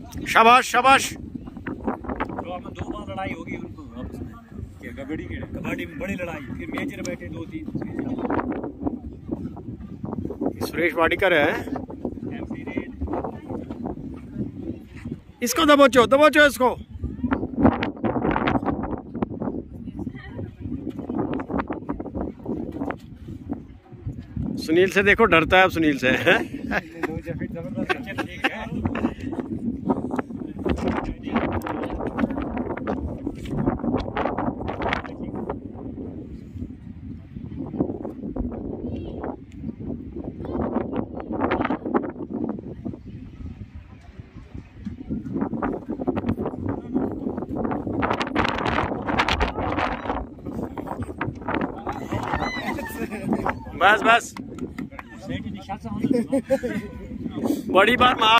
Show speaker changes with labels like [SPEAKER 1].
[SPEAKER 1] शाबाश शाबाश।
[SPEAKER 2] तो आपने 2 बार लड़ाई होगी उनको आपस में, क्या कबड्डी में बड़ी लड़ाई, फिर मेजर बैठे 2-3।
[SPEAKER 1] सुरेश वाडीकर है। इसको दबोचो दबोचो इसको। सुनील से देखो, डरता है अब सुनील से। बस बस बड़ी बार मार।